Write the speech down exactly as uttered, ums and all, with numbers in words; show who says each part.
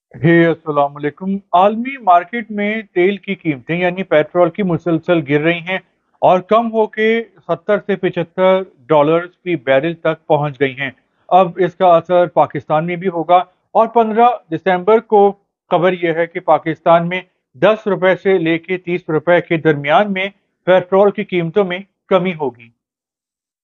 Speaker 1: हे अस्सलाम वालेकुम। आलमी मार्केट में तेल की कीमतें यानी पेट्रोल की मुसलसल गिर रही हैं और कम होके सत्तर से पचहत्तर डॉलर की बैरल तक पहुंच गई हैं। अब इसका असर पाकिस्तान में भी होगा और पंद्रह दिसंबर को खबर यह है कि पाकिस्तान में दस रुपए से लेके तीस रुपए के दरमियान में पेट्रोल की कीमतों में कमी होगी।